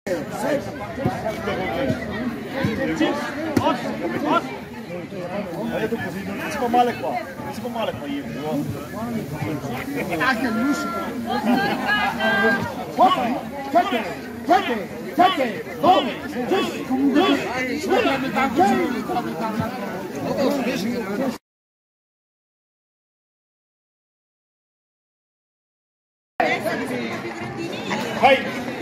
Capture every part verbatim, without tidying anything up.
Ha detto così, non si fa male qua, non si fa male qua io. Anche il musico. Sette, sette, sette, nove, dieci, comunque. Vai!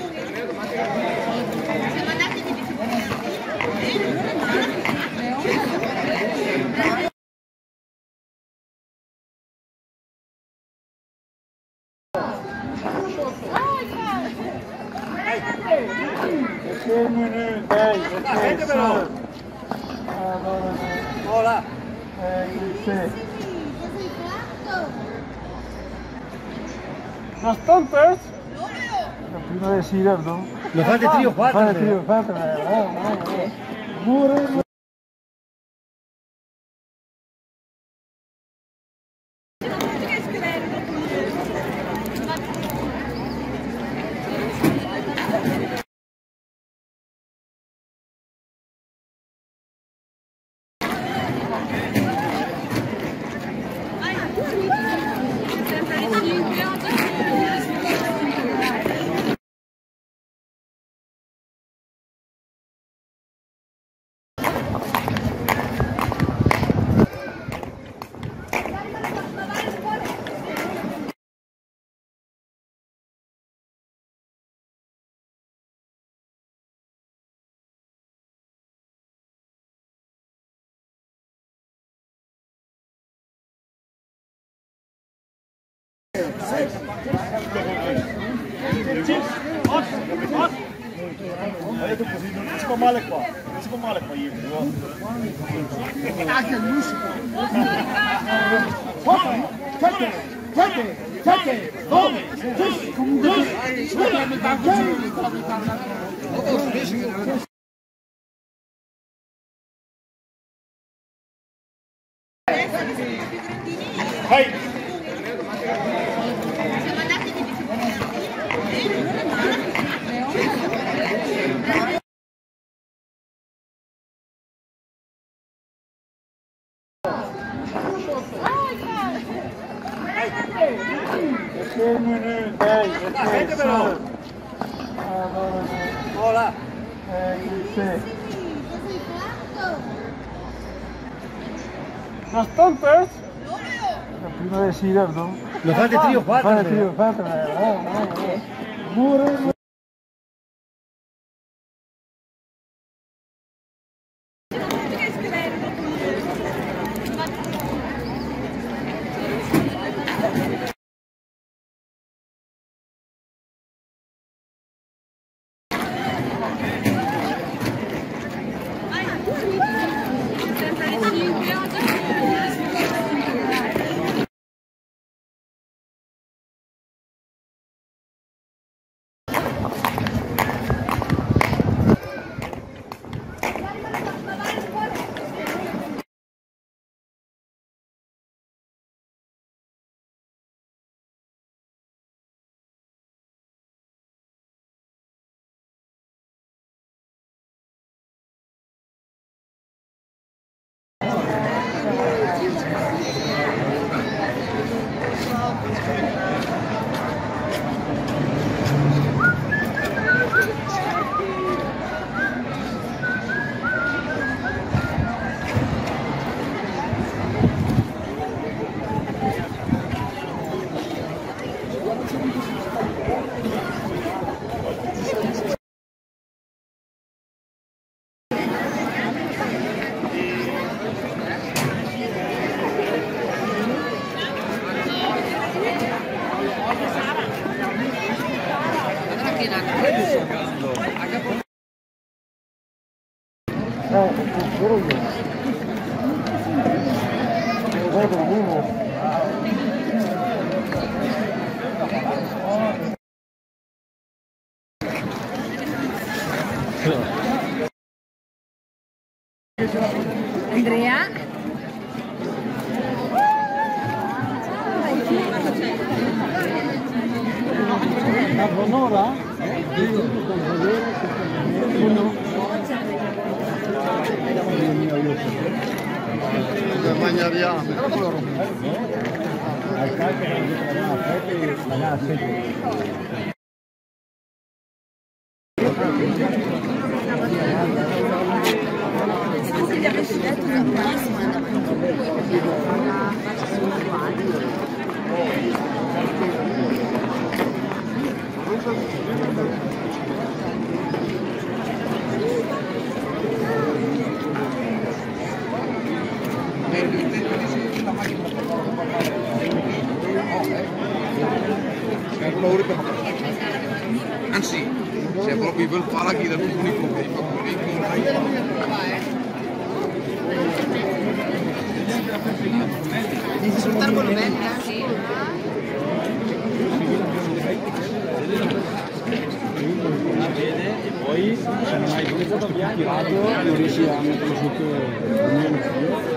Hola. Las tontas. Prima de Sirer, ¿no? Lo fate trio, Fate fate trio, fate. Mure. Ha detto così, non si fa male qua, non si fa male qua io. Anche il musico. Sette, sette, sette, nove, dieci, comunque. Vai! Hola. Las tontas. Prima de Sirer, ¿no? Lo fate trio, Fate fate trio, fate. Mure. Andrea? Un'ora? Se gli avessi detto da benissimo è andato in perché la faccia sono uguali. Anzi, c'è proprio quel palaghi del pubblico che fa Risultano belli anche. E poi se non hai dove stato tirato non riesci a metterlo sotto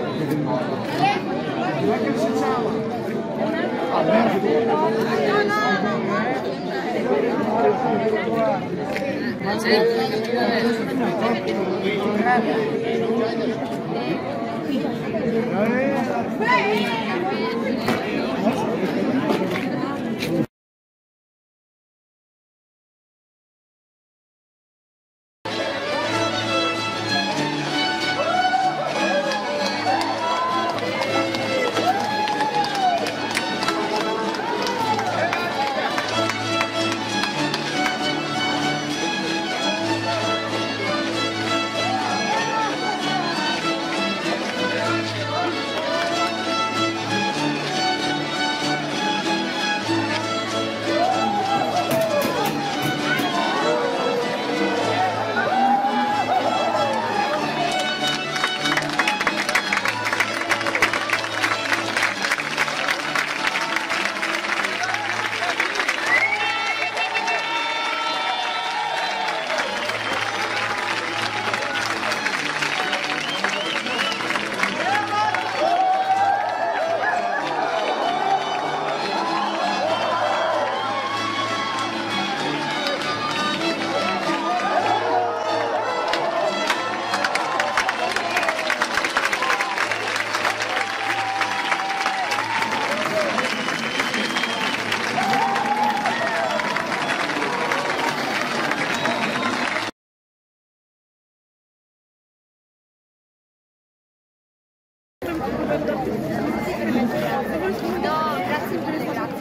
No, grazie mille, grazie.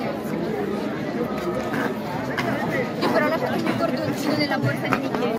Io però ho lasciato il mio cordoncino nella borsa di Michele.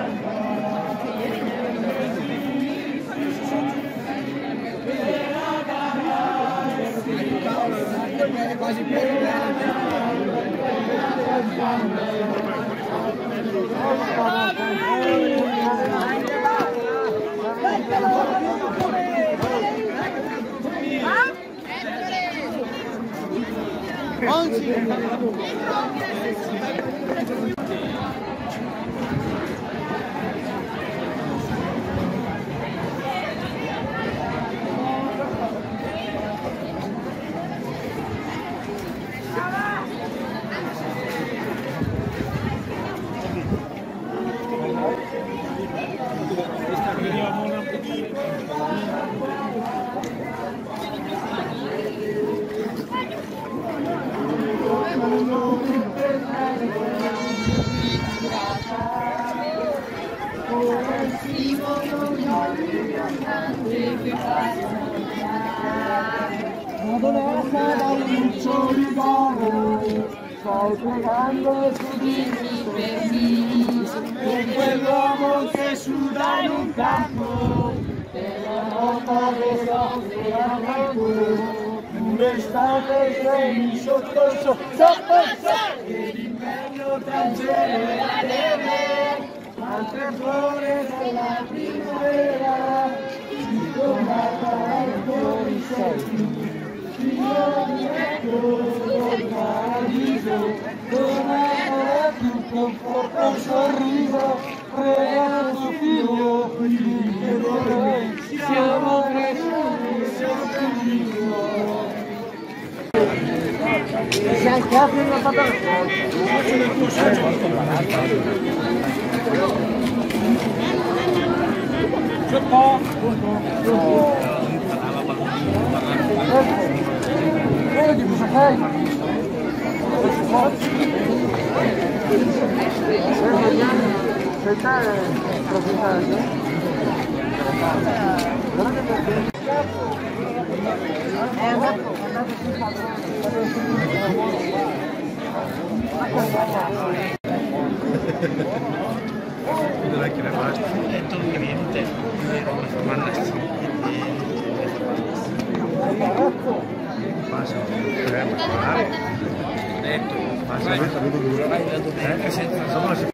Madonna dal luccio di mano, sto pregando su di me, con quell'uomo che suda in un campo, per la notte che soffrirà tempo, un'estate sei sotto il sole, sotto il sole, e l'inverno tra il cielo e la neve, altre flore della primavera, si tornata ai tuoi sogni. Io ti ecco il paradiso, tornare più conforto un sorriso, prega tuo figlio, che noi siamo cresciuti, siamo felici. Dai, che apri la patata. C'è po'. Vedi cosa fai? Vedrai che le basta. È tutto niente. Passa, crema, mare. Detto, passa, vai da domenica senza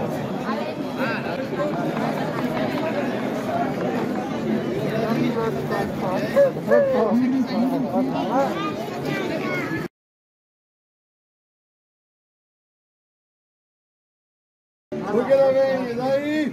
Perché la vedi, dai!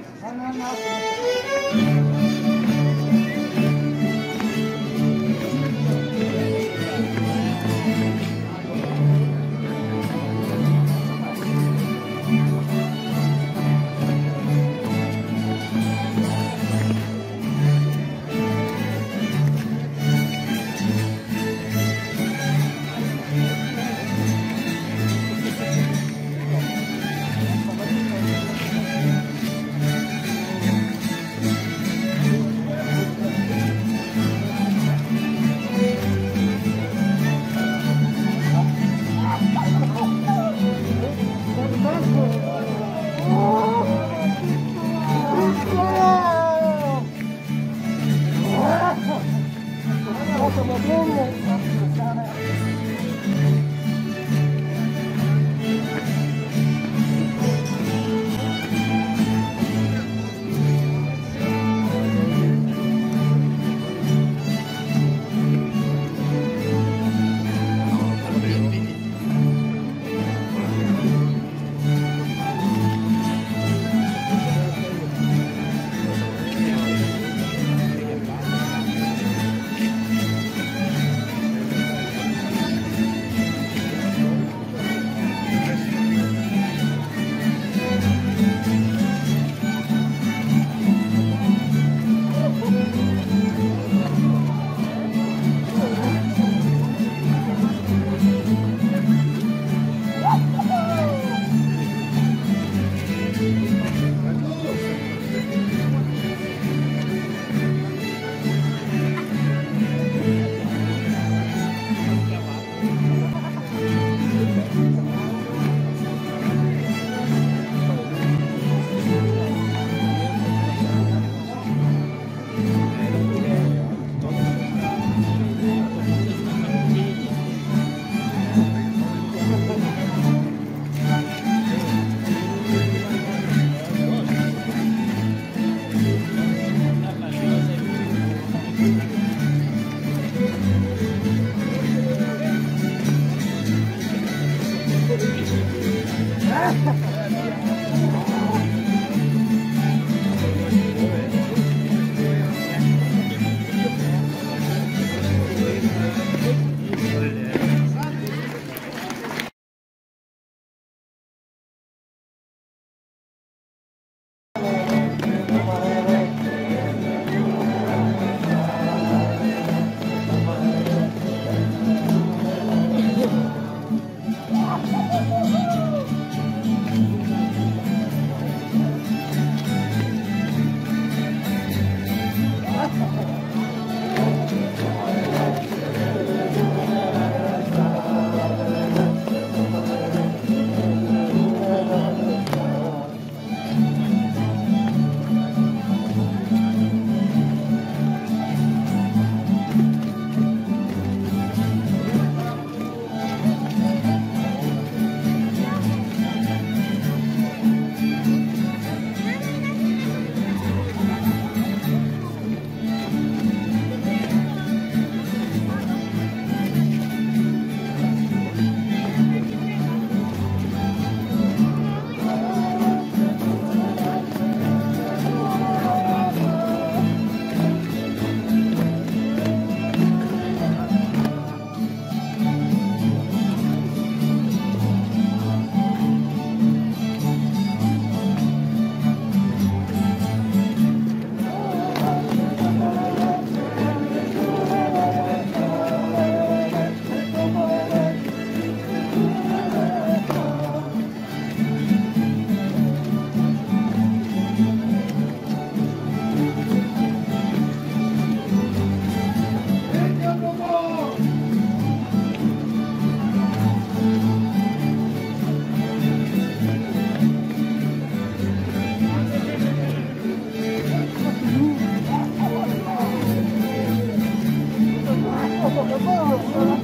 Thank you.